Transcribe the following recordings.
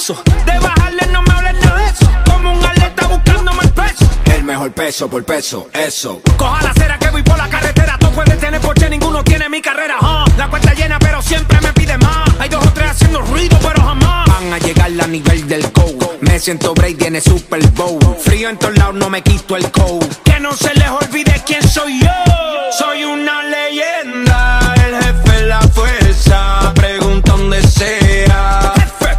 peso. De bajarle no me hables nada de eso. Como un atleta buscándome el peso. El mejor peso por peso, eso. Coja la acera que voy por la carretera. Tú puedes tener coche, ninguno tiene mi carrera. La cuenta llena pero siempre me pide más. Hay 2 o 3 haciendo ruido pero jamás van a llegar a nivel del code. Me siento Brady en el Super Bowl. Frío en todos lados, no me quito el coat. Que no se les olvide quién soy yo. Soy una leyenda, el jefe de la fuerza. Pregunta donde sea. Jefe,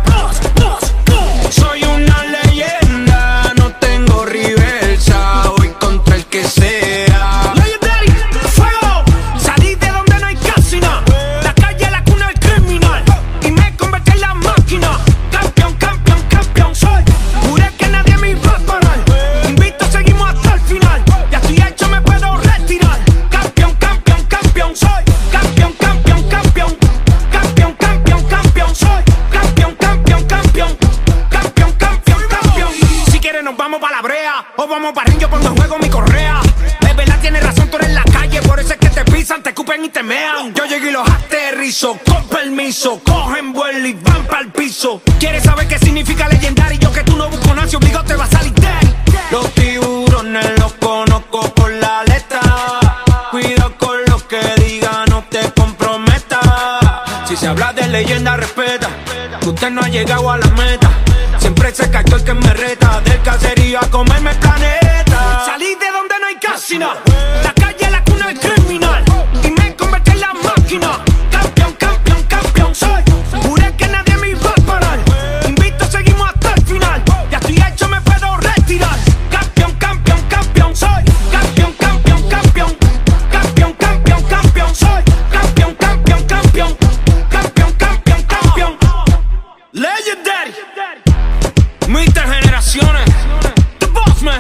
soy una leyenda, no tengo reversa. Voy contra el que sea. Legendary, fuego. Salí de donde no hay casi nada. La calle, la cuna del criminal. Y me convertí en la máquina. Campeón, campeón, campeón soy. Juré que nadie me iba a parar. Invito, seguimos hasta el final. Ya estoy hecho, me puedo retirar. Campeón, campeón, campeón soy. Campeón, campeón, campeón. Campeón, campeón, campeón soy. Campeón, campeón, campeón. Campeón, campeón, campeón. Si quieres nos vamos pa' la brea. O vamos pa' ring, yo cuando juego mi correa. De verdad tienes razón, tú eres en la calle. Por eso es que te pisan, te escupen y te mean. Yo llego y los aterrizo, con permiso. Cogen vuelo y van pa'l piso. ¿Quieres saber qué significa legendario? Yo que tú no busco nacio, obligado te va a salir daddy. Los tiburones los conozco por la letra. Cuidado con lo que diga, no te comprometas. Si se habla de leyenda, respeta. Usted no ha llegado a la meta. Siempre se cayó el que me reta. Del caserío a comerme el planeta. Salí de donde no hay casi nada. La calle, la cuna del criminal. Y me convertí en la máquina. Campeón, campeón, campeón soy. Juré que nadie me iba a parar. Invito, seguimos hasta el final. Ya estoy hecho, me puedo retirar. Campeón, campeón, campeón soy. Campeón, campeón, campeón. Campeón, campeón, campeón soy. Campeón, campeón, campeón. Campeón, campeón, campeón. Legendary. Mister Generaciones. The Boss Man.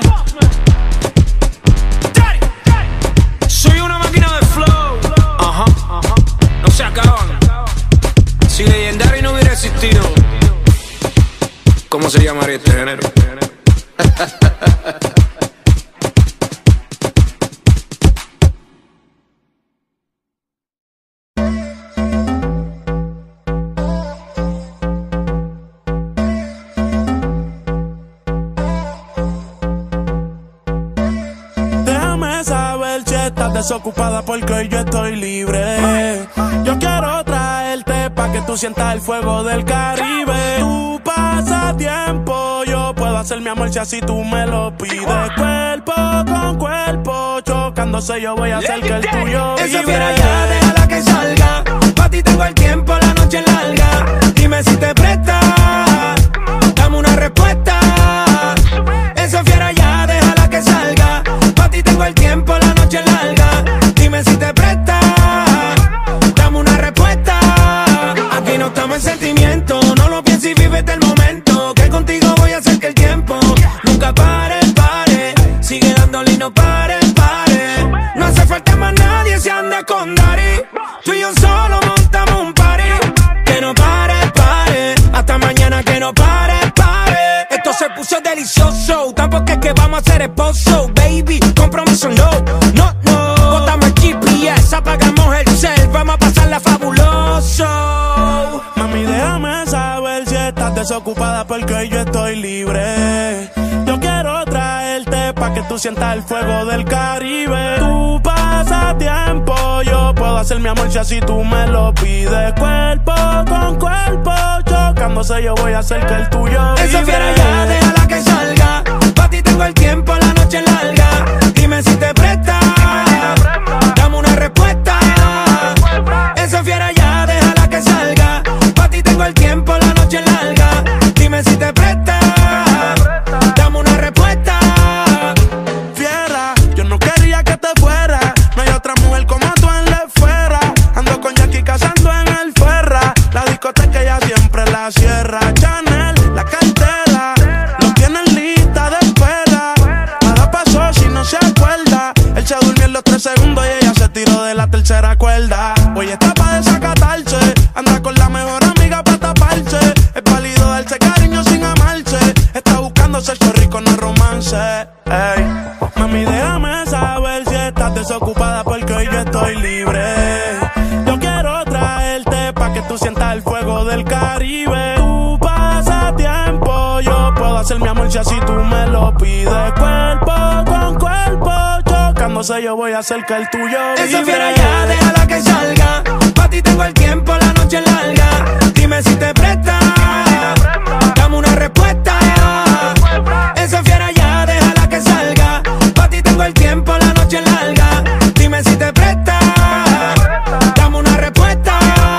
Daddy. Soy una máquina de flow. Ajá. No se acaban. Si Legendary no hubiera existido, ¿cómo se llamaría este género? Déjame saber si estás desocupada porque hoy yo estoy libre. Yo quiero traerte pa' que tú sientas el fuego del Caribe. Tu pasatiempo, yo puedo hacer mi amor si así tú me lo pides. Cuerpo con cuerpo, chocándose yo voy a hacer que el tuyo vibre. Esa fiera ya, déjala que salga. Pa' ti tengo el tiempo, la noche es larga. Dime si te prestas, dame una respuesta. Esa fiera ya, déjala que salga. Pa' ti tengo el tiempo, la noche es larga. Dime si te prestas, dame una respuesta. Aquí no estamos en sentimiento, no lo pienses y vívete el momento. Que contigo voy a hacer que el tiempo nunca pare, pare. Sigue dándole y no pare, pare. No hace falta más nadie, se anda con Dari. Tú y yo solo montamos un party. Que no pare, pare. Hasta mañana que no pare, pare. Esto se puso delicioso. Tampoco es que vamos a ser esposo, baby. Compromiso no, no, no. Botamos el GPS, apagamos el cel. Vamos a pasarla fabuloso. Mami, déjame saber si estás desocupada porque hoy yo estoy libre. Yo quiero traerte pa' que tú sientas el fuego del Caribe. Tu pasatiempo, yo puedo hacer mi amor si así tú me lo pides. Cuerpo con cuerpo, chocándose yo voy a hacer que el tuyo vibre. Esa fiera ya, déjala que salga. Pa' ti tengo el tiempo, la noche es larga. Dime si te prestas, dame una respuesta. Esa fiera ya, déjala que salga. Pa' ti tengo el tiempo, la noche es larga. Dime si te prestas, dame una respuesta. Fiera, yo no quería que te fuera. No hay otra mujer como tú en la esfera. Ando con Jackie cazando en el Ferra. La discoteca ya siempre la cierra. Chanel, la cartera, lo tienen lista de espera. Nada pasó si no se acuerda. Él se durmió en los 3 segundos y ella se tiró de la tercera cuerda. Hoy está pa' desacatarse, anda con la mejor amiga pa' taparse. Es válido darse cariño sin amarse. Está buscando sexo rico, no romance. Ey. Mami, déjame saber si estás desocupada porque hoy yo estoy libre. Yo quiero traerte pa' que tú sientas el fuego del Caribe. Tu pasatiempo, hacer mi amor si así tú me lo pides. Cuerpo con cuerpo, chocándose yo voy a hacer que el tuyo vibre. Esa fiera ya, déjala que salga. Pa' ti tengo el tiempo, la noche es larga. Dime si te presta, dame una respuesta. Esa fiera ya, déjala que salga. Pa' ti tengo el tiempo, la noche es larga. Dime si te presta, dame una respuesta.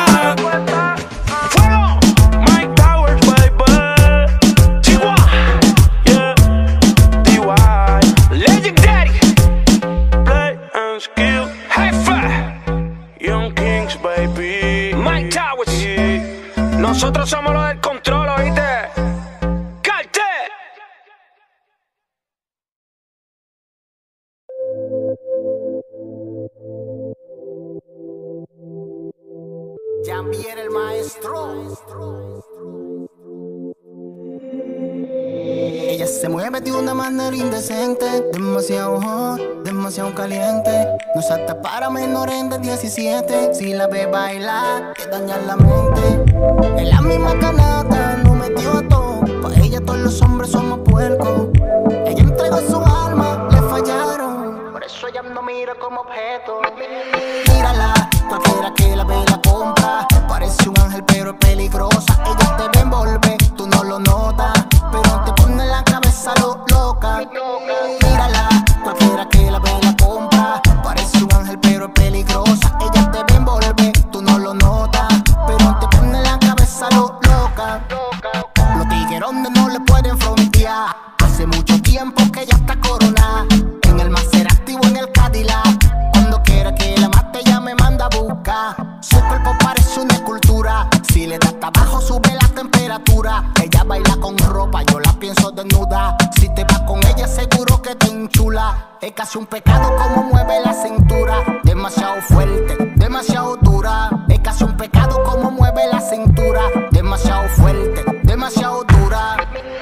Mike Towers, baby. Chihuahua, yeah. DY, Legendary, Play and Skill, Jefe, Young Kings, baby. Mike Towers. Nosotros somos los del control, ¿oíste? ¡Cartel! Jambier el maestro. Ella se mueve de una manera indecente, demasiado hot, demasiado caliente. No es apta para menores de 17. Si la ve bailar, te daña la mente. En la misma canasta nos metió a todo. Pa' ella todos los hombres somos puercos. Ella entregó su alma, le fallaron. Por eso ella no mira como objeto. Mírala, cualquiera que la ve la compra. Parece un ángel pero es peligrosa. Ella te ve envolver, tú no lo notas, pero te pone la cabeza loca. Mírala, cualquiera que la ve la compra. Parece un ángel pero es peligrosa. Ella te ve envolver, tú no lo notas, pero te pone la cabeza loca. Los tiguerones no le pueden frontear. Hace mucho tiempo que ella está coronada. En el Maserati o en el Cadillac. Cuando quiera que la mate ella me manda a buscar. Su cuerpo parece una escultura. Si le da hasta abajo sube la temperatura. Ella baila con ropa, yo la pienso desnuda. Si te vas con ella seguro que te enchula. Es casi un pecado como mueve la cintura. Demasiado fuerte, demasiado dura. Es casi un pecado como mueve la cintura. Demasiado fuerte, demasiado dura.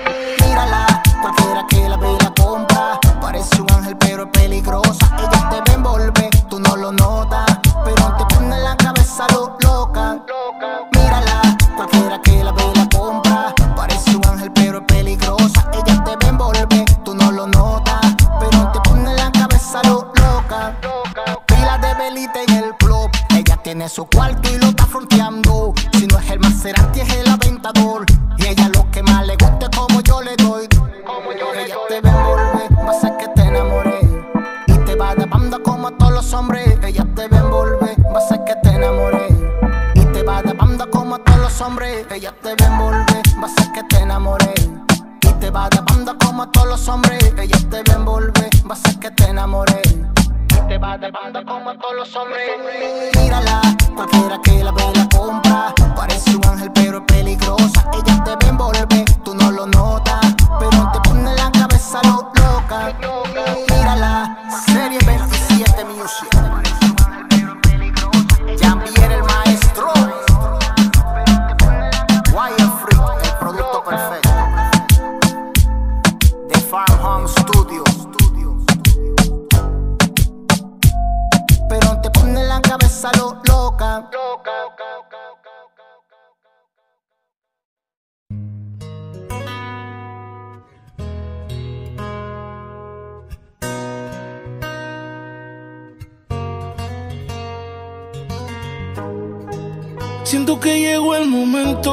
Mírala, cualquiera que la ve la compra. Parece un ángel pero es peligrosa. Ella te ve envolver, tú no lo notas, pero te pone la cabeza loca. Mírala, cualquiera que la ve la compra. Parece un ángel pero es peligrosa. Ella te ve envolver, tú no lo notas, pero te pone la cabeza loca. Pila de velita en el club. Ella tiene su cuarto y lo está fronteando. Si no es el Maserati es el Aventador. Y ella lo que más le gusta es como yo le doy. Ella te ve envolver, va a hacer que te enamores. Y te va de banda como a todos los hombres. Ella te ve envolver, va a hacer que te enamores. Y te va de banda como a todos los hombres. Ella te ve envolver, va a hacer que te enamores. Y te va de banda como a todos los hombres. Ella te ve envolver, va a hacer que te enamores. Y te va de banda como a todos los hombres. Mírala, cualquiera que la ve la compra. Parece un ángel pero es peligrosa. Ella te ve envolver, tú no lo notas, pero te pone la cabeza loca. Mírala, Serie 27 Music. Jambier el maestro. Wire Free, el producto perfecto. The Farm Home Studios. Pero te pone la cabeza loca. Siento que llegó el momento.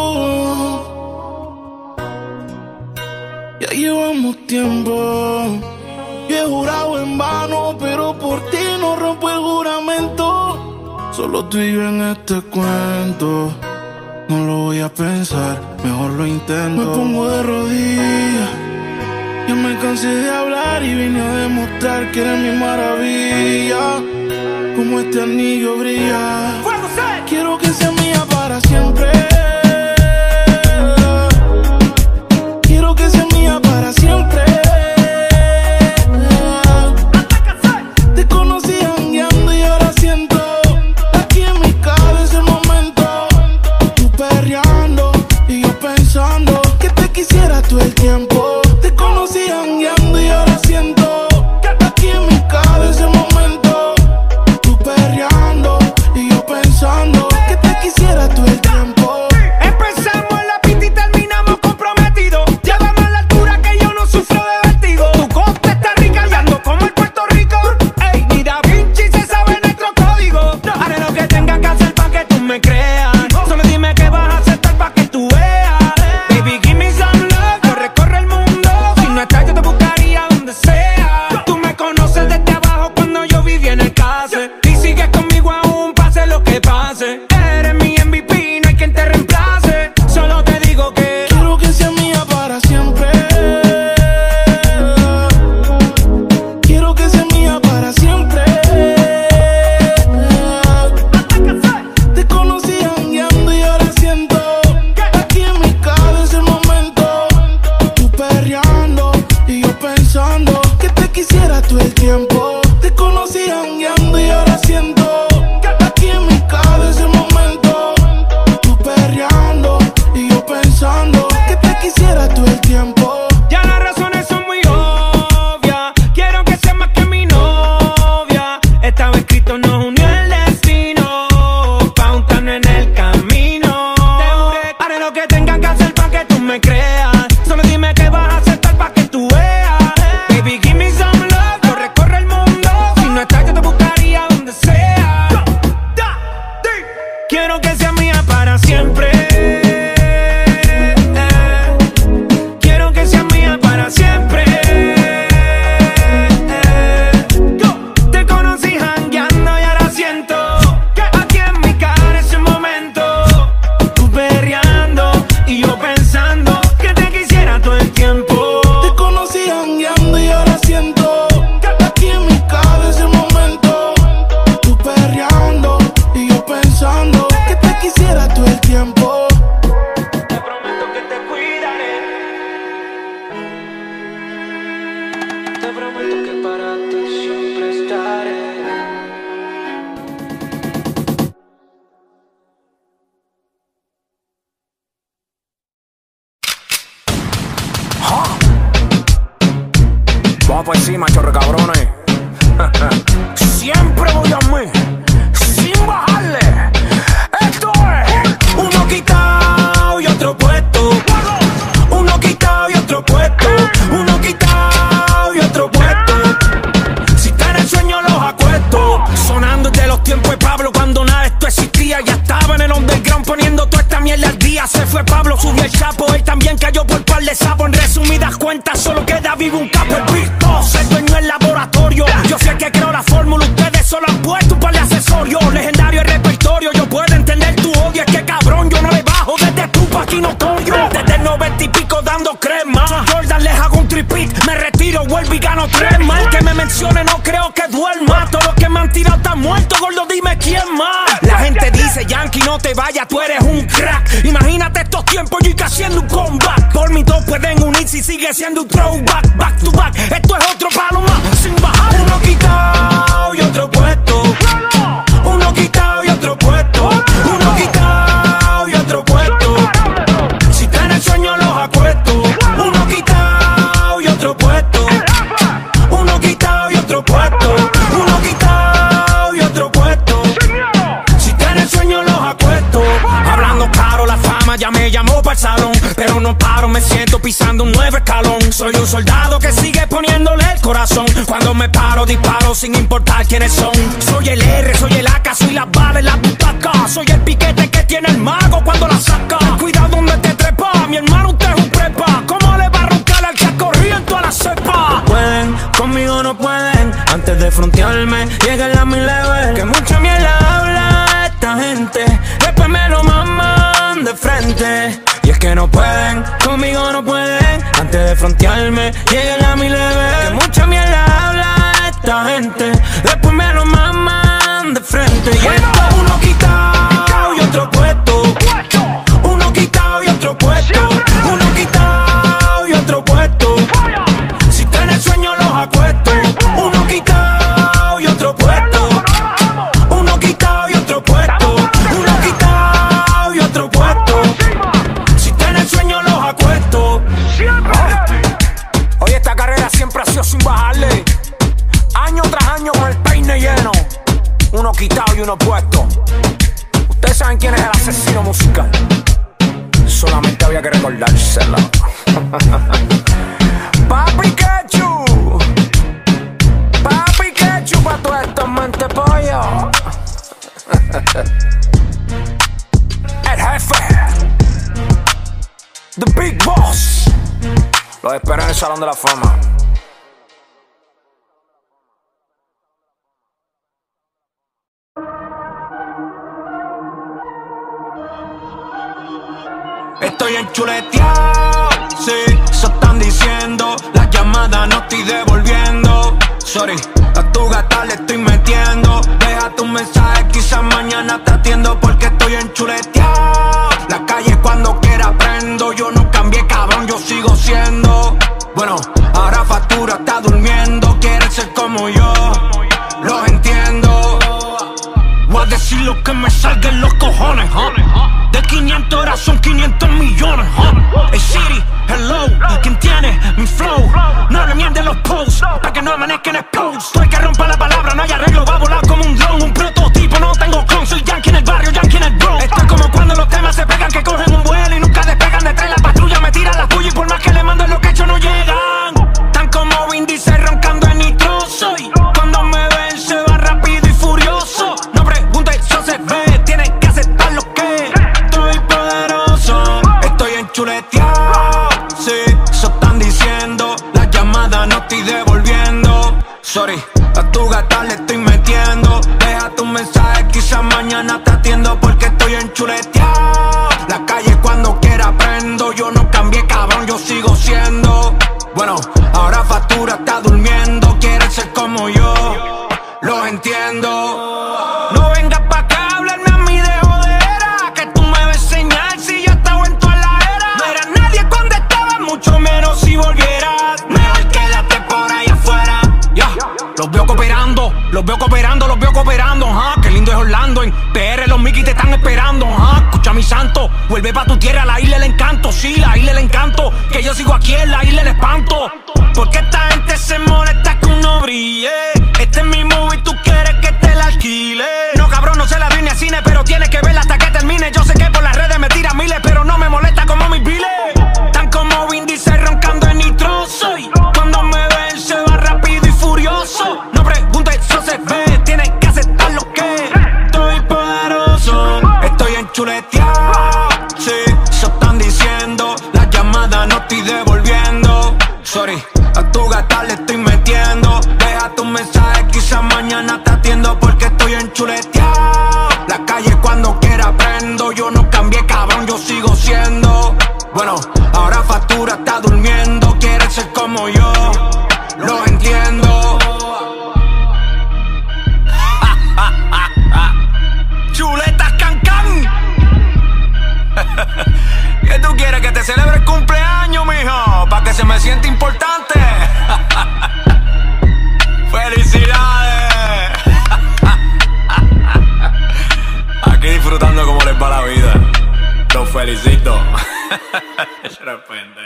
Ya llevamos tiempo. Yo he jurado en vano, pero por ti no rompo el juramento. Solo tú y yo en este cuento. No lo voy a pensar, mejor lo intento. Me pongo de rodillas. Ya me cansé de hablar y vine a demostrar que eres mi maravilla. Como este anillo brilla. Quiero que sea mía para siempre. Quiero que sea mía para siempre. Te conocí jangueando y ahora siento aquí en mi cabeza el momento. Tú perreando y yo pensando que te quisiera todo el tiempo. Te conocí jangueando y ahora siento aquí en mi cabeza el momento. Tú perreando y yo pensando que te quisiera todo el tiempo. Te prometo que te cuidaré. Te prometo que para ti siempre estaré. Vamos por encima, chorre cabrones. Siempre voy a mí, sin bajarle. Esto es uno quitado y otro puesto. Uno quitado y otro puesto. Uno quitado y otro puesto. Si está en el sueño los acuesto. sonando desde los tiempos de Pablo, cuando nada de esto existía. Ya estaba en el underground poniendo toda esta mierda al día. Se fue Pablo, subió el Chapo, él también cayó por par de sapos. En resumidas cuentas, solo queda vivo un capo. El pisto se dueño el laboratorio. Yo sé que creo la fórmula, ustedes solo han puesto un par de accesorios. Legendario el repertorio, yo puedo entender tu odio. Es que cabrón, yo no le bajo desde tu aquí notorio. Desde el 90 y pico dando crema. Jordan les hago un tripit, me retiro, vuelvo y gano 3 más. El que me mencione no creo que duerma. Todos los que me han tirado están muertos, gordo, dime quién más. La gente dice, Yankee, no te vayas, tú eres un crack. Imagínate estos tiempos, yo haciendo un comeback. Por mí todos pueden unirse y sigue siendo un throwback. Back to back, esto es otro palo más, sin bajar. Uno quitado y otro puesto. Uno quitado y otro puesto. Uno quitado y otro puesto. Si está en el sueño los acuesto. Uno quitado y otro puesto. Uno quitado y otro puesto. Uno quitado y otro puesto. Si está en el sueño los acuesto. Hablando claro, la fama ya me llamó para el salón. Pero no paro, me siento pisando un nuevo escalón. Soy un soldado que sigue poniéndole el corazón. Cuando me paro, disparo sin importar quiénes son. Soy el R, soy el AK, soy las balas, la butaca. Soy el piquete que tiene el mago cuando la saca. Cuidado donde te trepa, mi hermano usted es un prepa. ¿Cómo le va a roncar al que ha corrido en toda la cepa? Pueden, conmigo no pueden. Antes de frontearme, llegan a mi level. Que mucha mierda habla esta gente, después me lo maman de frente. Y es que no pueden, conmigo no pueden. Antes de frontearme, llegan a mi level. Que mucha mierda habla esta gente, después me lo maman de frente. Y esto uno quitado y otro puesto. Uno quitado y otro puesto. Uno quitado y otro puesto. Si está en el sueño los acuesto. Uno quitado y otro puesto. Uno quitado y otro puesto. Uno quitado y otro puesto. Si está en el sueño los acuesto. Oye, esta carrera siempre ha sido sin bajarle. Año tras año con el peine lleno. Uno quitado y uno puesto. Ustedes saben quién es el asesino musical. Solamente había que recordárselo. Papi Quechu. Papi Quechu pa' toda esta mente pollo. El jefe. The Big Boss. Los espero en el Salón de la Fama. Estoy enchuleteado, sí, se están diciendo. Las llamadas no estoy devolviendo. Sorry, a tu gata le estoy metiendo. Déjate un mensaje, quizás mañana te atiendo. Porque estoy enchuleteado. La calle cuando quiera prendo. Yo no cambié, cabrón, yo sigo siendo. Bueno, ahora factura, está durmiendo. Quiere ser como yo, lo entiendo. Voy a decir lo que me salga en los cojones, De 500 horas son 500 millones, Hey Siri, hello, ¿quién tiene mi flow? No le mienten los posts, pa' que no amanezcan exposed. Tú el que rompa la palabra, no hay arreglo, va a volar como un drone. Un prototipo, no tengo con, soy Yankee en el barrio, Yankee en el Bronx. Esto es como cuando los temas se pegan, que cogen un vuelo y nunca despegan. Detrás la patrulla me tiran las puyas y por más que le mando lo que hecho no llegan. Tan como Vin Diesel roncando en nitro soy. Cuando me ven se va rápido y furioso. No preguntes, eso se ve, tienen que aceptar lo que estoy poderoso. Estoy enchuleteado, sí, se están diciendo. Las llamadas no estoy devolviendo. Sorry, a tu gata le estoy metiendo. Déjate un mensaje, quizás mañana te atiendo. Porque estoy enchuleteado. La calle cuando quiera prendo. Yo no cambié, cabrón, yo sigo siendo. Bueno, ahora factura, está durmiendo. Quiere ser como yo, lo entiendo. No vengas pa' acá a hablarme a mí de Los veo cooperando, ajá. Qué lindo es Orlando, en PR los Mickey te están esperando, ajá. Escucha mi santo, vuelve pa' tu tierra, la isla el encanto. Sí, la isla el encanto, que yo sigo aquí en la isla el espanto. Porque esta gente se molesta que uno brille. Este es mi movie, tú quieres que te la alquile. No, cabrón, no se la vi ni a cine, pero tienes que verla hasta que termine. Yo sé que por las redes me tiran miles, pero no me molesta como mis biles. Tan como Vin Diesel roncando en nitro. Soy, cuando me ven se va rápido y furioso. No preguntes, eso se ve, tienen que aceptar lo que estoy poderoso. Estoy enchuleteado, sí, eso están diciendo. Las llamadas no estoy devolviendo. Sorry, a tu gata le estoy metiendo. Deja tu mensaje, quizás mañana te atiendo porque estoy enchuleteado. La calle cuando quiera prendo. Yo no cambié, cabrón, yo sigo siendo. Bueno, ahora factura está durmiendo. Quiere ser como yo, lo entiendo. Chuletas cancán. ¿Qué tú quieres? Que te celebre el cumpleaños, mijo, para que se me sienta importante. ¡Felicidades! Aquí disfrutando como les va la vida. Los felicito. Se repente.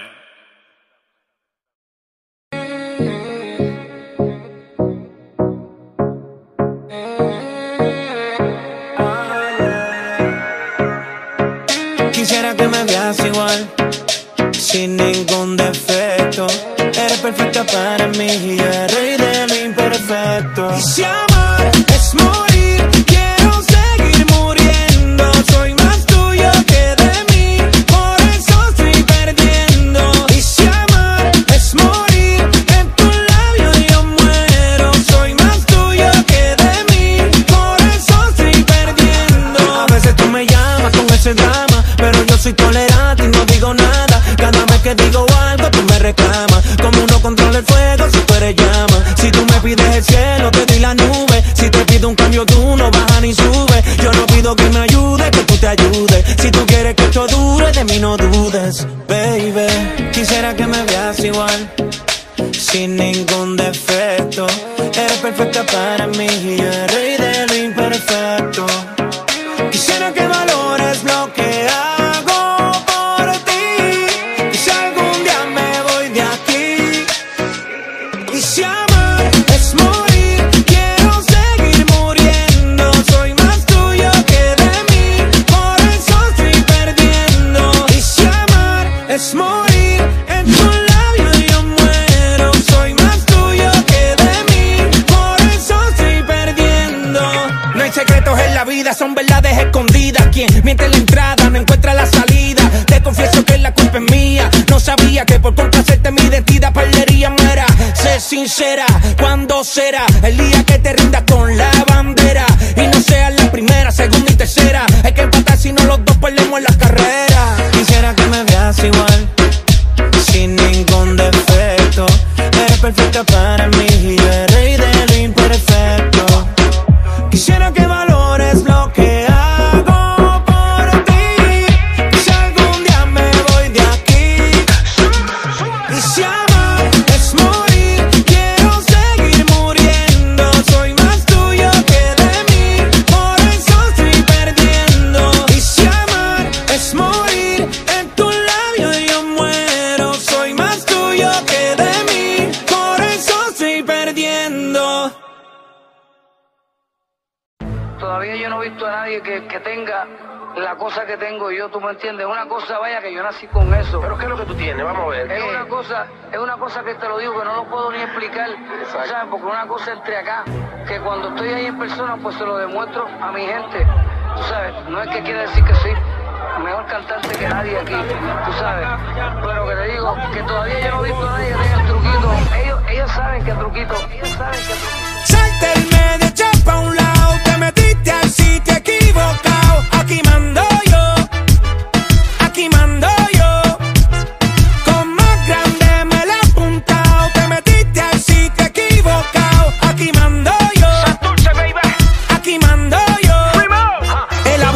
Quisiera que me veas igual, sin ningún defecto. Eres perfecta para mí y el rey de lo imperfecto. Y si amar es morir, quiero seguir muriendo. Soy más tuyo que de mí, por eso estoy perdiendo. Y si amar es morir, en tu labio yo muero. Soy más tuyo que de mí, por eso estoy perdiendo. A veces tú me llamas con ese drama, pero yo soy tolerante y no digo nada. Cada vez que digo algo tú me reclamas. Como uno controla el fuego si tú eres llama. Si tú me pides el cielo te doy la nube. Si te pido un cambio tú no bajas ni subes. Yo no pido que me ayudes, que tú te ayudes. Si tú quieres que esto dure, de mí no dudes, baby. Quisiera que me veas igual, sin ningún defecto. Eres perfecta para mí y el rey de lo imperfecto. Quisiera que valores lo que hago por ti. Y si algún día me voy de aquí, y si amar es morir, quiero seguir muriendo. Soy más tuyo que de mí, por eso estoy perdiendo. Y si amar es morir, en tu labio yo muero. Soy más tuyo que de mí, por eso estoy perdiendo. No hay secretos en la vida, son verdades escondidas. Quien miente en la entrada no encuentra la salida. Te confieso que la culpa es mía. No sabía que por complacerte mi identidad perdería. Muera, sé sincera, ¿cuándo será el día que te rindas con la bandera? Y no seas la primera, segunda y tercera. Hay que empatar si no los dos perdemos la carrera. Quisiera que me veas igual, sin ningún defecto. Eres perfecta para mí y el rey de lo imperfecto. Quisiera que valores lo que hago por ti. Y si algún día me voy de aquí, y si amar es morir, quiero seguir muriendo. Soy más tuyo que de mí, por eso estoy perdiendo. Y si amar es morir, en tu labio yo muero. Soy más tuyo que de mí, por eso estoy perdiendo. Todavía yo no he visto a nadie que tenga la cosa que tengo yo, tú me entiendes. Una cosa, vaya, que yo nací con eso. ¿Pero qué es lo que tú tienes? Vamos a ver. Es una cosa que te lo digo, que no lo puedo ni explicar, ¿sabes? Porque una cosa entre acá, que cuando estoy ahí en persona, pues se lo demuestro a mi gente, tú sabes. No es que quiere decir que soy mejor cantante que nadie aquí, tú sabes. Pero que te digo, que todavía yo no he visto a nadie que tenga el truquito. Ellos saben que truquito, Salte el medio, echa pa' un lado. Te metiste al sitio equivocado. Aquí mando yo, aquí mando yo. Con más grande me la he apuntado. Te metiste al sitio equivocado. Aquí mando yo, aquí mando yo. El abusador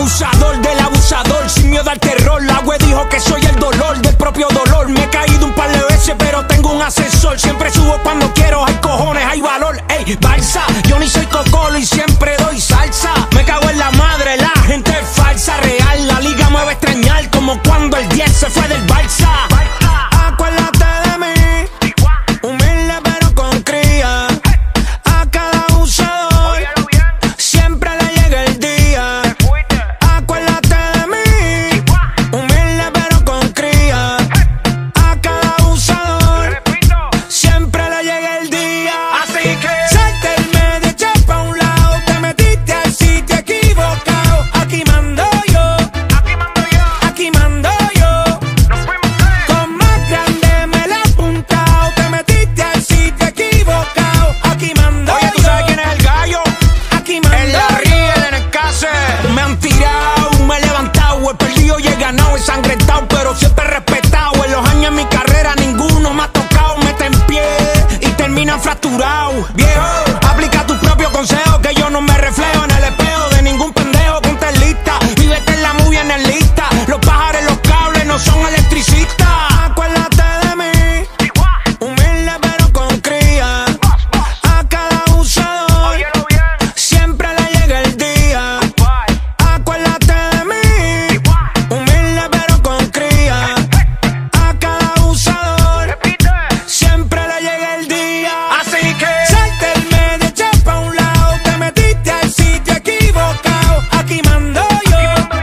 abusador del abusador, sin miedo al terror. La web dijo que soy el dolor del propio dolor. Me he caído un par de veces, pero tengo un ascensor. Siempre subo cuando quiero, hay cojones, hay valor. Ey, balsa, yo ni soy cocolo y siempre doy salsa. Me cago en la madre, la gente es falsa, real. La liga me va a extrañar como cuando el 10 se fue del Barça. Acuérdate de mí, humilde pero con cría. A cada abusador siempre le llega el día. Acuérdate de mí, humilde pero con cría. A cada abusador siempre le llega el día. Así que salte el medio, echa pa' un lado. Te metiste al sitio equivocado. Aquí mando yo, aquí mando yo. Con más grande me la he apuntado. Te metiste al sitio equivocado. Aquí mando yo. Oye, ¿tú sabes quién es el gallo? Aquí mando en la riel, en el case. Me han tirado, me he levantado. He perdido y he ganado, he sangrentado, pero siempre he respetado. En los años de mi carrera ninguno me ha tocado. Mete en pie y termina fracturado. Viejo, aplica tu propio consejo, que yo no me reflejo en el espejo de ningún pendejo. Ponte en lista y vete en la movie en el lista. Los pájaros, los cables no son electricistas. Acuérdate de mí, humilde pero con cría. A cada abusador siempre le llega el día. Acuérdate de mí, humilde pero con cría. A cada abusador siempre le llega el día. Así que salte el medio, echa pa' un lado. Te metiste al sitio equivocado. Aquí mando yo,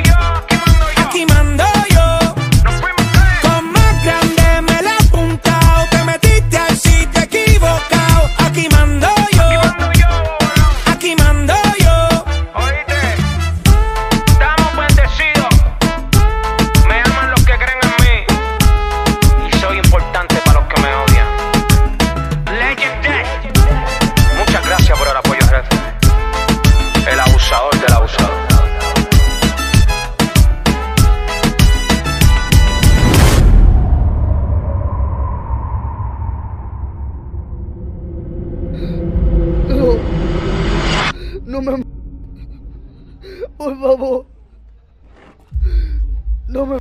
aquí mando yo. Con más grande me la he apuntado. Te metiste al sitio equivocado. Aquí mando yo, aquí mando yo. Oíste, estamos bendecidos. Me aman los que creen en mí. Y soy importante para los que me odian. Muchas gracias por el apoyo, jefe. El abusador del abusador. No me... Por favor. No me...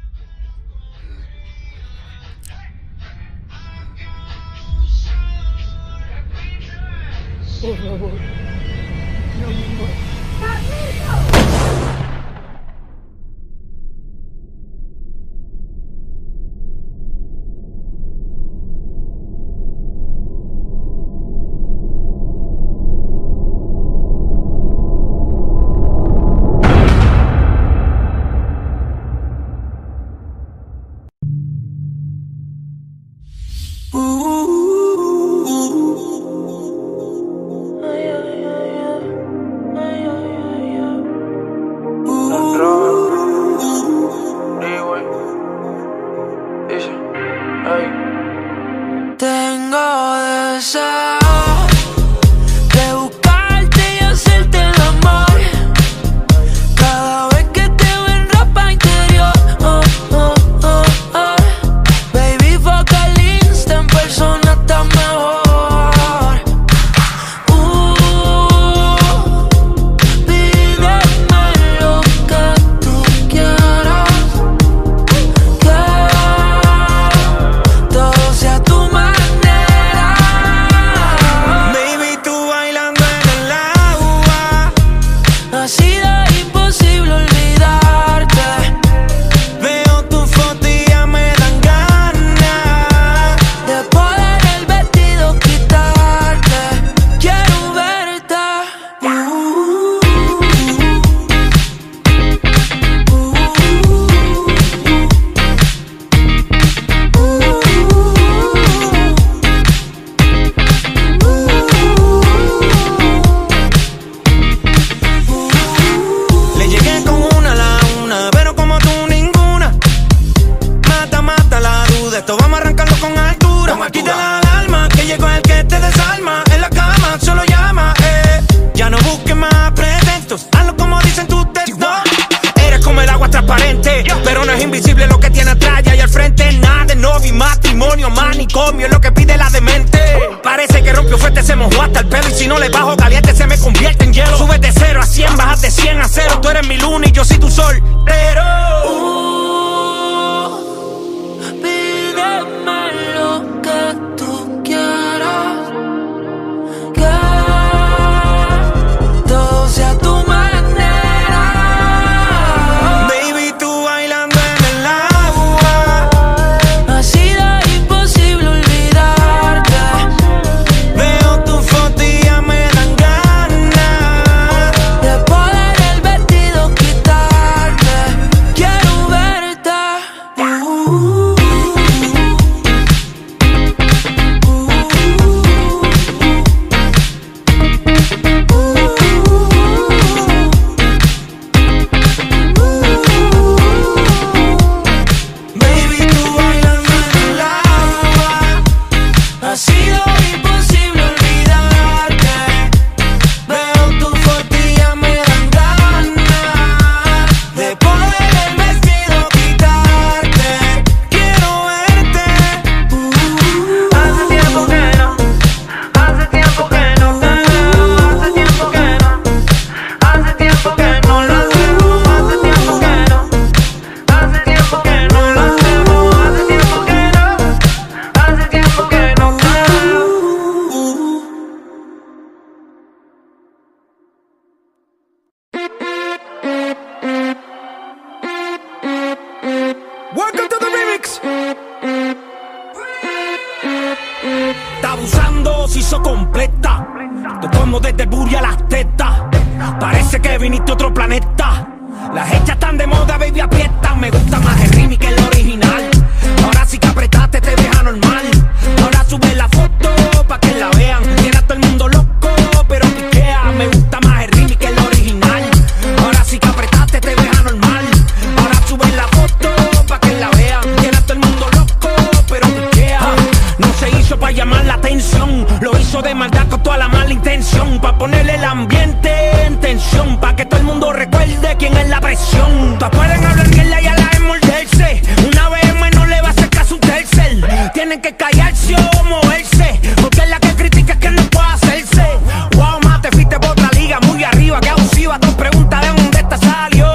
Por favor. No me... Tengo deseo de buscarte y hacerte el amor. Cada vez que te veo en ropa interior, baby, focalista, en persona está mejor. Pídeme lo que tú quieras, que todo sea tu manera. Baby, tú bailando en el agua. Ha sido imposible olvidarte. Veo tu foto y ya me dan ganas De poder el vestido quitarte. Quiero verte. Le llegué con una a la una, pero como tú ninguna. Mata, mata la duda, esto vamos a arrancarlo con altura. Quita la alarma, que llegó el que te desarma. En la cama, solo llama, Ya no busques más pretextos, hazlo como dicen tus textos. Eres como el agua transparente, pero no es invisible lo que tiene atrás y al frente. Nada de novio y matrimonio, manicomio es lo que pide la demente. Parece que rompió propio fuerte se mojó hasta el pelo. Y si no le bajo caliente se me convierte en hielo. Subes de 0 a 100, bajas de 100 a 0. Tú eres mi luna y yo soy tu sol. Pero pídeme lo que tú quieras, que todo sea tu manera. Baby, tú bailando en el agua, Ha sido imposible olvidarte. veo tu foto y ya me dan ganas De poder el vestido quitarte. Quiero verte. Baby, tú bailando en el agua, Ha sido imposible olvidarte. veo tu foto y ya me dan ganas de poder el vestido quitarte. Quiero verte. Hace tiempo que no, hace tiempo que no te veo, hace tiempo que no, hace tiempo que no lo hacemos, hace tiempo que no, hace tiempo que no lo hacemos, hace tiempo que no, hace tiempo que no te veo. Welcome to the remix. Está abusando, se hizo completa. Te como desde el booty a las tetas. Parece que viniste a otro planeta. Las hechas están de moda, baby, aprieta. Me gusta más el remix que el original. Ahora sí que apretaste, te deja normal. Ahora sube la foto pa' que la vean. Tiene a todo el mundo loco, pero piquea. Me gusta más el remix que el original. Ahora sí que apretaste, te deja normal. Ahora sube la foto pa' que la vean. Tiene a todo el mundo loco, pero piquea. No se hizo pa' llamar la atención. Lo hizo de maldad con toda la mala intención. Pa' ponerle el ambiente en tensión. Pa' que todo el mundo recuerde quién es la presión. Todas pueden hablar mierda y a la vez morderse. Una vez menos le va a hacer caso un tercer. Tienen que callarse o moverse. Porque la que critica es que no puede hacerse. Wow, más te fuiste por otra liga. Muy arriba, que abusiva. Dos preguntas de dónde esta salió.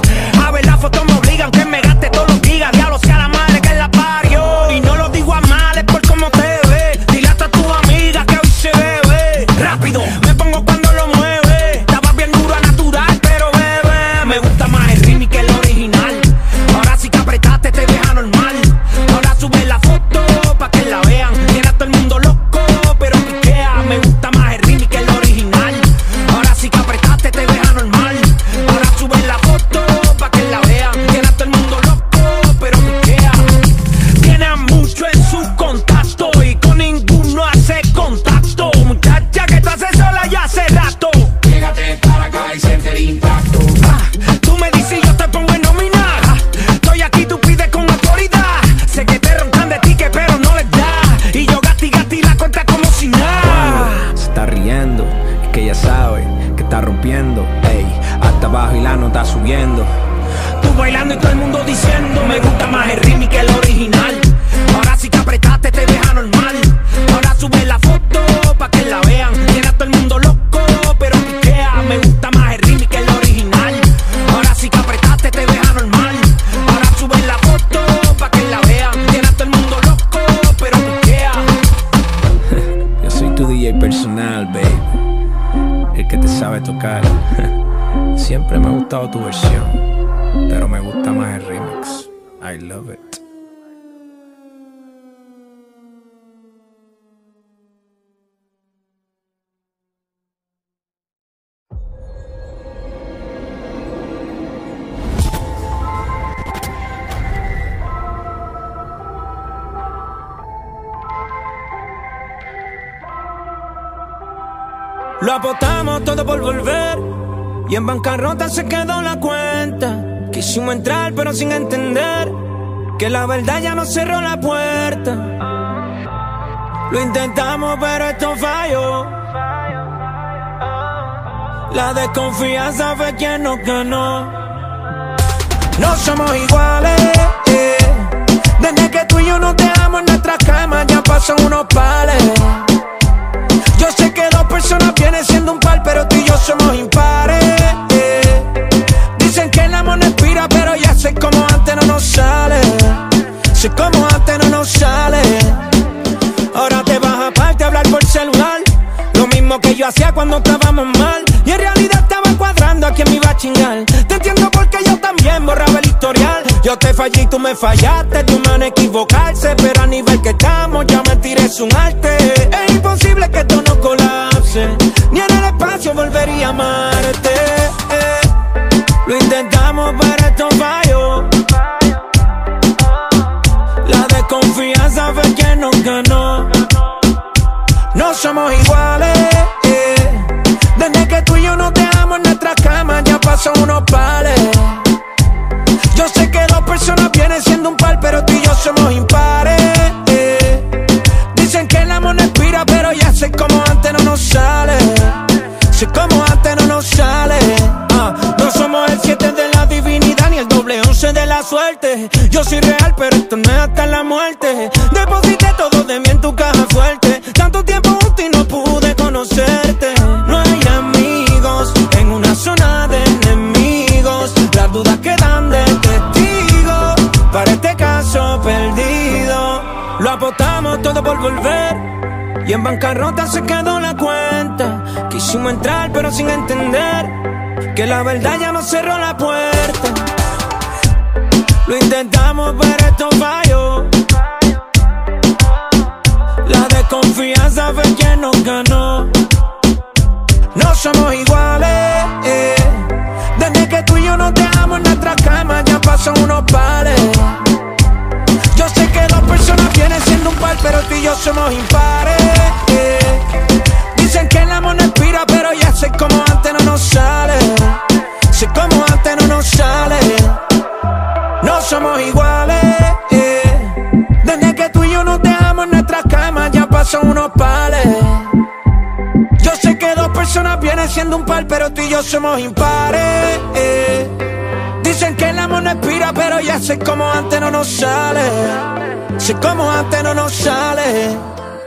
A ver la foto me obligan que me gaste todos los gigas. Diablo sea la madre que la parió. Y no lo digo a mal, es por cómo te ves. Dile hasta a tu amiga que hoy se bebe. Rápido, me pongo cuando lo mueve. Estaba bien dura, natural, pero bebe. Me gusta más el remix que el original. Ahora sí que apretaste, te deja normal. Ahora sube la foto pa' que la vean. Tiene a todo el mundo loco, pero piquea. Me gusta más el remix que el original. Ahora sí que apretaste, te deja normal. Ahora sube la foto pa' que la vean. Tiene a todo el mundo loco, pero piquea. Tiene a mucho en sus contactos y con ninguno hace contacto. Muchacha que tú haces sola ya hace rato. Llégate para acá y siente el impacto. Tú me dices y yo te pongo en nómina. Estoy aquí, tú pides con autoridad. Sé que te roncan de ticket pero no les da. Y yo gati la cuenta como si nada. Se está riendo, es que ella sabe que está rompiendo. Ey, hasta abajo y la nota subiendo. Tú bailando y todo el mundo diciendo me gusta más el remix que el original. Ahora sí que apretaste, te deja normal. Ahora sube la foto pa' que la vean. Tiene a todo el mundo loco, pero piquea. Me gusta más el remix que el original. Ahora sí que apretaste, te deja normal. Ahora sube la foto pa' que la vean. Tiene a todo el mundo loco, pero piquea. Yo soy tu DJ personal, baby. El que te sabe tocar. Siempre me ha gustado tu versión, pero me gusta más el remix. I love it. Lo apostamos todo por volver y en bancarrota se quedó la cuenta. Quisimos entrar pero sin entender que la verdad ya nos cerró la puerta. Lo intentamos pero esto falló. La desconfianza fue quien nos ganó. No somos iguales, Desde que tú y yo nos dejamos en nuestras camas ya pasan unos pales. Yo sé que dos personas vienen siendo un par, pero tú y yo somos impares. Dicen que el amor no expira, pero ya sé como antes no nos sale. Sé como antes no nos sale. Ahora te vas aparte a hablar por celular, lo mismo que yo hacía cuando estábamos mal. Y en realidad estaba cuadrando a quién me iba a chingar. Te entiendo porque yo también borraba el historial. Yo te fallé y tú me fallaste, tu mano equivocarse, pero a nivel que estamos ya mentir es un arte. Es imposible que esto no colapse, ni en el espacio volvería a amarte. Lo intentamos pero esto falló. La desconfianza fue quien nos ganó. No somos iguales, desde que tú y yo nos dejamos en nuestra cama ya pasó unos pares. Yo sé que dos personas vienen siendo un par, pero tú y yo somos impares. Dicen que el amor no expira, pero ya sé como antes no nos sale. Sé como antes no nos sale. No somos el 7 de la divinidad ni el doble 11 de la suerte. Yo soy real, pero esto no es hasta la muerte. Deposité todo de mí en tu caja fuerte. Tanto tiempo juntos y no pude conocerte. No hay amigos en una zona de enemigos. Las dudas quedan de testigo para este caso perdido. Lo apostamos todo por volver y en bancarrota se quedó la cuenta. Quisimos entrar pero sin entender que la verdad ya nos cerró la puerta. Lo intentamos pero esto falló. La desconfianza fue quien nos ganó. No somos iguales, desde que tú y yo nos dejamos en nuestra cama ya pasó unos pares. Yo sé que dos personas vienen siendo un par, pero tú y yo somos impares. Dicen que el amor no expira, pero ya sé como antes no nos sale. Sé como antes no nos sale. No somos iguales, desde que tú y yo nos dejamos en nuestra cama ya pasó unos pares. Yo sé que dos personas vienen siendo un par, pero tú y yo somos impares. Dicen que el amor no expira, pero ya sé como antes no nos sale. Sé como antes no nos sale.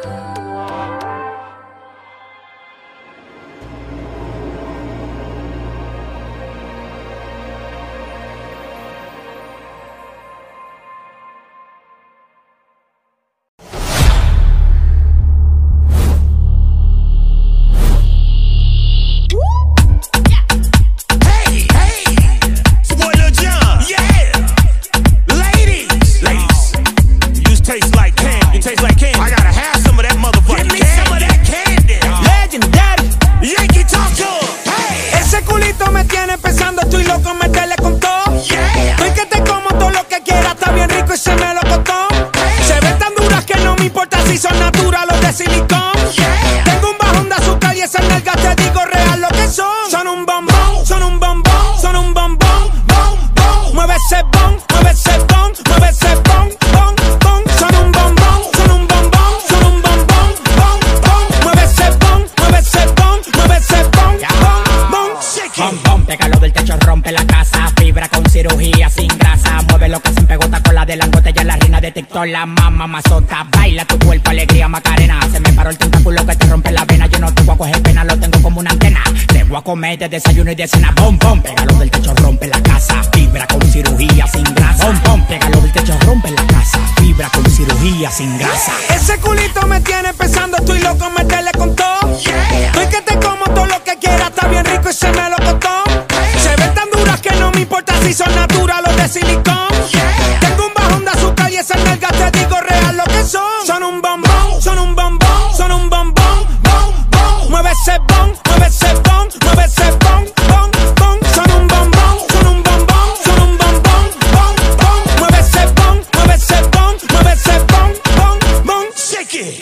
La mamá mazota, baila tu cuerpo, alegría Macarena. Se me paró el tentáculo que te rompe la vena. Yo no te voy a coger pena, lo tengo como una antena. Te voy a comer de desayuno y de cena. Bom, bom, pégalo del techo, rompe la casa. Fibra con cirugía sin grasa. Bom, bom, pégalo del techo, rompe la casa. Fibra con cirugía sin grasa. Ese culito me tiene pensando, estoy loco, meterle con todo. Estoy que te como todo lo que quieras, está bien rico y se me lo costó. Se ven tan duras que no me importa si son naturales o de silicón. Tengo un bajón de azúcar y esas nalgas te digo real lo que son. Son un bombón, son un bombón, son un bombón, bom, bom. Mueve ese bon, mueve ese bon, mueve ese bon, bon, bon. Son un bombón, son un bombón, son un bombón, bom, bom. Mueve ese bon, mueve ese bon, mueve ese bon, bon, bon. Shake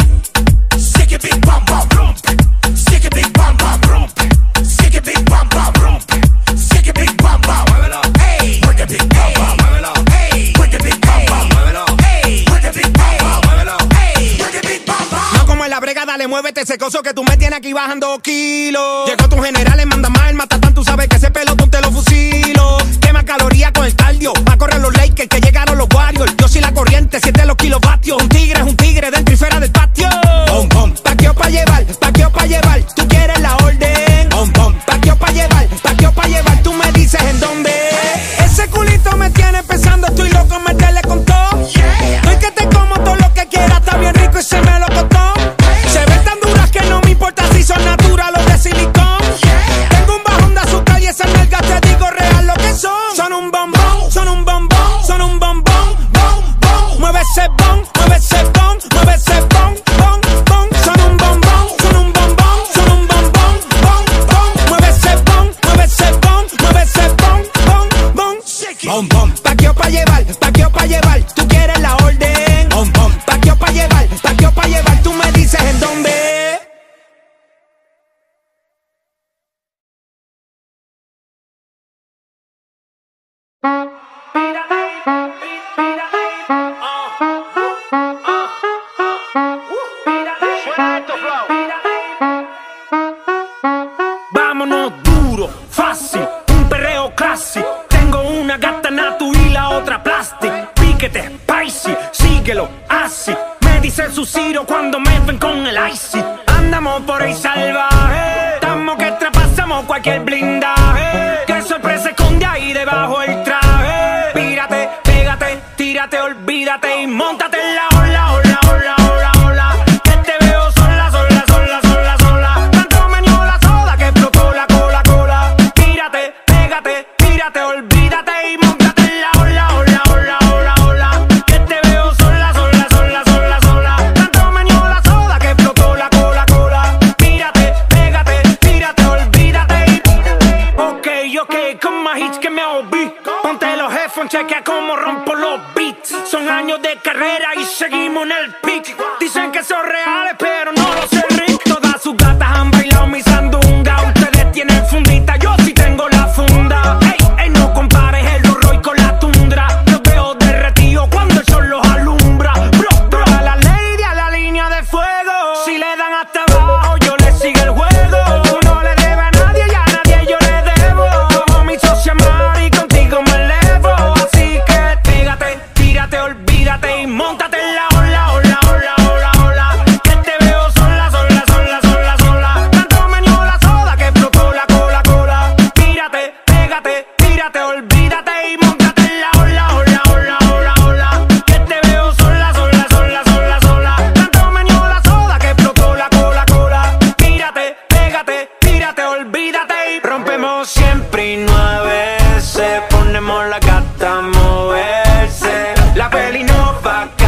it big bam bam rompe. Shake it big bam bam rompe. Shake it big bam bam rompe. Shake it big bam bam. Muévelo, hey. Work it big bam bam. Muévelo, hey. Work it big bam bam. Muévelo, hey. Work it big bam bam. Muévelo, hey. Work it big bam bam. No como en la brega, dale, muévete ese coso que tú me tienes aquí bajando kilos. Llegó tu general, le manda más el matatán, tú sabes que ese pelotón te lo fusilo. Quema calorías con el cardio, va a correr los Lakers que llegaron los Warriors. Yo soy la corriente, siente los kilovatios. Un tigre es un tigre dentro y fuera del patio. Bom, bom. Paqueo pa' llevar, paqueo pa' Bom, bom. Paqueo pa' llevar, tú quieres la orden. Bom, bom. Paqueo pa' llevar, tú me dices en dónde. Vámonos duro, fácil, un perreo clásico. Tengo una gata natu y la otra plastic. Piquete, spicy, síguelo, así. Me dice su Ciro cuando me ven con el icy. Andamos por ahí salvaje, estamos que traspasamos cualquier blindaje. Qué sorpresa esconde ahí debajo el traje. Pírate, pégate, tírate, olvídate y móntate en la ola, ola, ola, ola, ola. Que te veo sola, sola, sola, sola, sola. Tanto me dio la soda que explotó la cola, cola. Pírate, pégate, tírate, olvídate y móntate en la ola, ola, ola, ola, ola. Que te veo sola, sola, sola, sola, sola. Tanto me dio la soda que explotó la cola, cola. Pírate, pégate, tírate, olvídate y... Ok, con más hits que me oí. Ponte los headphones, chequea cómo rompo los beats. Son años de carrera y seguimos en el peak. Dicen que son reales, pero no lo sé, Rick. Todas sus gatas han bailado mi sandunga. Ustedes tienen fundita, yo sí tengo la funda. Ey, no compares el Rolls Royce con la tundra. Los veo derretidos cuando el sol los alumbra. Bro, a la lady a la línea de fuego. Si le dan hasta abajo, yo le sigo el juego. Tú no le debes a nadie y a nadie yo le debo. Como mi socia Mari, contigo me elevo. Así que pégate, tírate, olvídate y móntate en la ola, ola, ola, ola, ola. Que te veo sola, sola, sola, sola, sola. Tanto me dio la soda que explotó la cola, cola. Pírate, pégate, tírate, olvídate y móntate en la ola, ola, ola, ola, ola. Que te veo sola, sola, sola, sola, sola. Tanto me dio la soda que explotó la cola, cola. Pírate, pégate, tírate, olvídate y rompemos siempre y 9 veces. Ponemos la gata a moverse. La peli no va a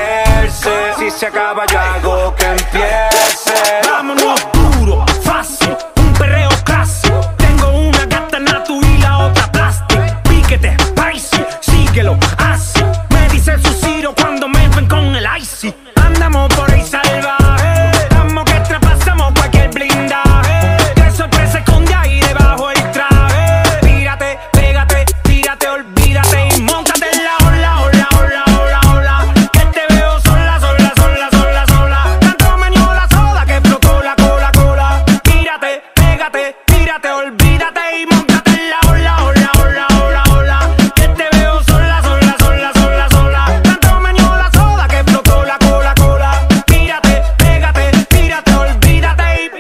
caerse. Si se acaba yo hago que empiece. Vámonos duro, fácil, un perreo clásico. Tengo una gata natu y la otra plastic. Piquete, spicy, síguelo, así. Me dice su Ciro cuando me ven con el icy. Andamos por ahí salvaje, estamos que traspasamos cualquier blindaje. Qué sorpresa esconde ahí debajo el traje. Pírate, pégate, tírate, olvídate y móntate en la ola, ola, ola, ola, ola. Que te veo sola, sola, sola, sola, sola. Tanto me dio la soda que explotó la cola, cola. Pírate, pégate, tírate, olvídate y móntate en la ola, ola, ola, ola, ola. Que te veo sola, sola, sola, sola, sola. Tanto me dio la soda que explotó la cola, cola. Pírate, pégate, tírate, olvídate y...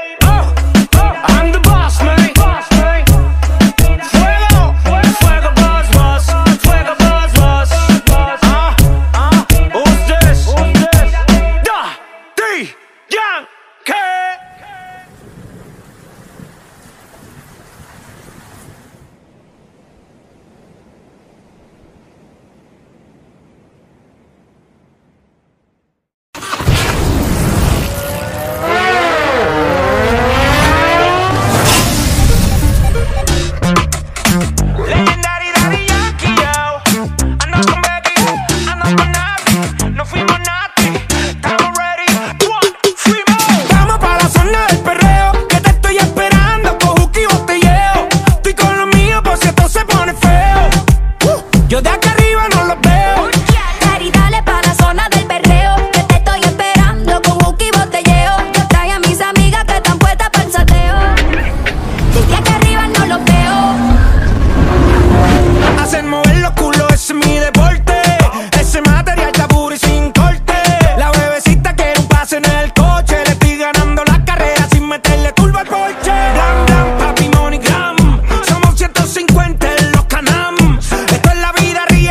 I'm the boss, man. Fuego, fuego, boss, boss. Fuego, boss, boss. Who's this? Daddy Yankee. Legendary Daddy Yankee, yo. Ando con Becky, ando con Nati. No fuimos Nati, estamos ready. One, fuimos. Vamos para la zona del perreo, que te estoy esperando con juki y botelleo. Estoy con los míos por si esto se pone feo. Yo de acá arriba no los veo. Dari, dale pa' la zona del perreo, que te estoy esperando con juki y botelleo. Yo trae a mis amigas que están puestas para el sateo. Desde acá arriba no los veo. Hacen mover los culos, ese es mi deporte. Ese material está puro y sin corte. La bebecita quiere un pase en el coche. Le estoy ganando la carrera sin meterle turbo al porche. Blam, blam, papi, money, gram. Somos 150 en los canam. Esto es la vida real.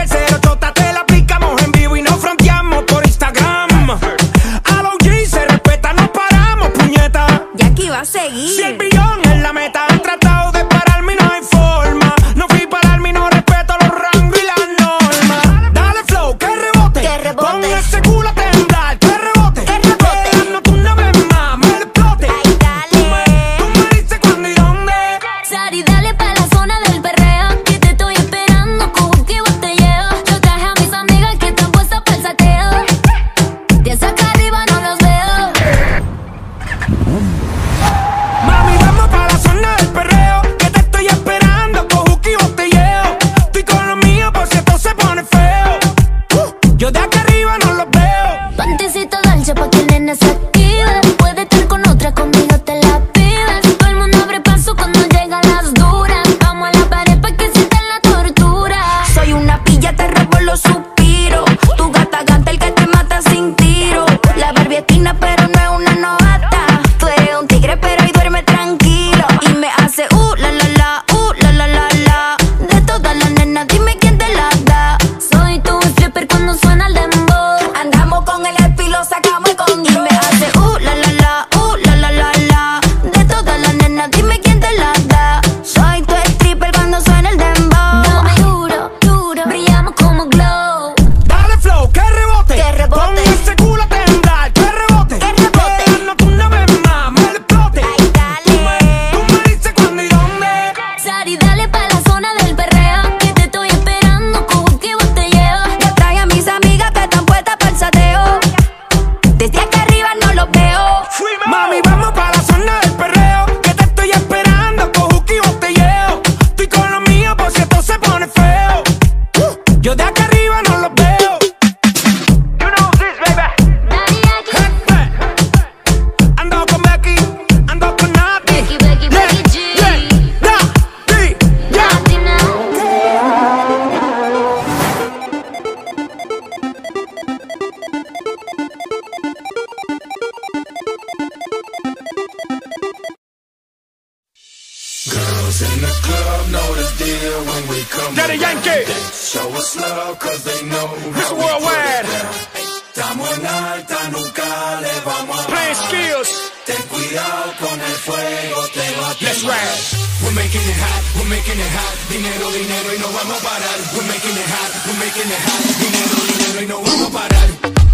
Daddy Yankee. Show us love cause they know Mr. how we Worldwide. put it down. Estamos en alta, nunca le vamos a Playing bajar. skills. Ten cuidado con el fuego, te va a Let's quemar. ride. We're making it hot, we're making it hot. Dinero, dinero y no vamos a parar. We're making it hot, we're making it hot. Dinero, dinero y no vamos a parar.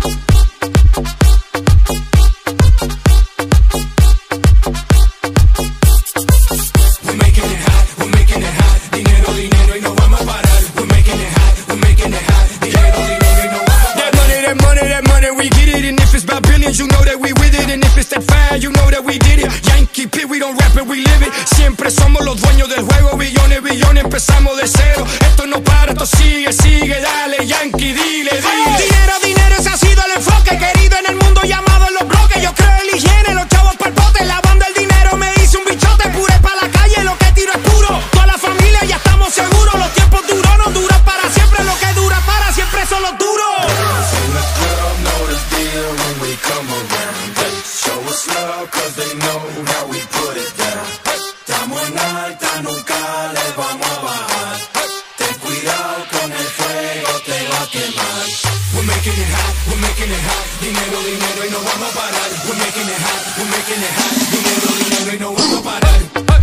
We're making it hot, we're making it hot. Dinero, dinero y no vamos a parar. We're making it hot, we're making it hot. Dinero, dinero y no vamos a parar. That money, we get it. And if it's about billions, you know that we with it. And if it's that fire, you know that we did it. Yankee P, we don't rap it, we live it. Siempre somos los dueños del juego. Billones, billones, empezamos de cero. Esto no para, esto sigue, sigue. Dale, Yankee, dile, dile. Dinero, dinero, ese ha sido el enfoque. Querido en el mundo llamado en los bloques. Yo creo en la higiene, los chavos pa'l bote. Lavando el dinero me hice un bichote. Pure pa' la calle, lo que tiro es puro. Toda la familia ya estamos seguros. Los tiempos duros no duran para siempre. Lo que dura para siempre son los duros. In the club, know the deal when we come around. They show us love cause they know how we put it down. Estamos en alta, nunca le vamos a bajar. Ten cuidado con el fuego, te va a quemar. We're making it hot, we're making it hot. Dinero, dinero y no vamos a parar. We're making it hot, we're making it hot. Dinero, dinero y no vamos a parar.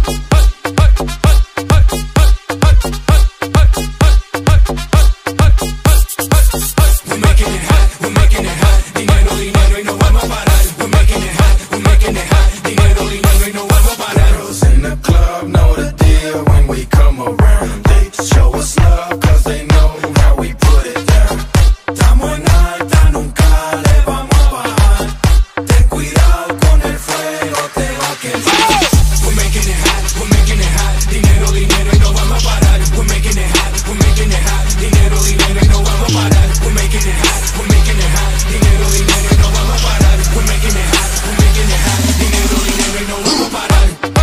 We're making it hot, we're making it hot. Dinero, dinero y no vamos a parar. We're making it hot, we're making it hot. Dinero, dinero y no vamos a parar. Girls in the club know the deal when we come around. They show us love cause they know how we put it down. Estamos en alta, nunca le vamos a bajar. Ten cuidado con el fuego, te va a quemar. We're making it hot, we're making it hot. Dinero, dinero y no vamos a parar. We're making it hot, we're making it hot. Dinero, dinero y no vamos a parar. We're making it hot, we're making it hot. Dinero, dinero y no vamos a parar. We're making it hot, we're making it hot. Dinero, dinero y no vamos a parar.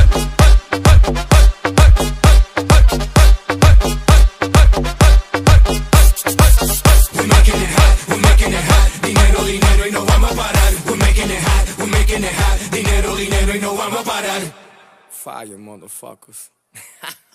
We're making it hot, we're making it hot. Dinero, dinero y no vamos a parar. We're making it hot, we're making it hot. Dinero, dinero y no vamos a parar. Fire, motherfuckers.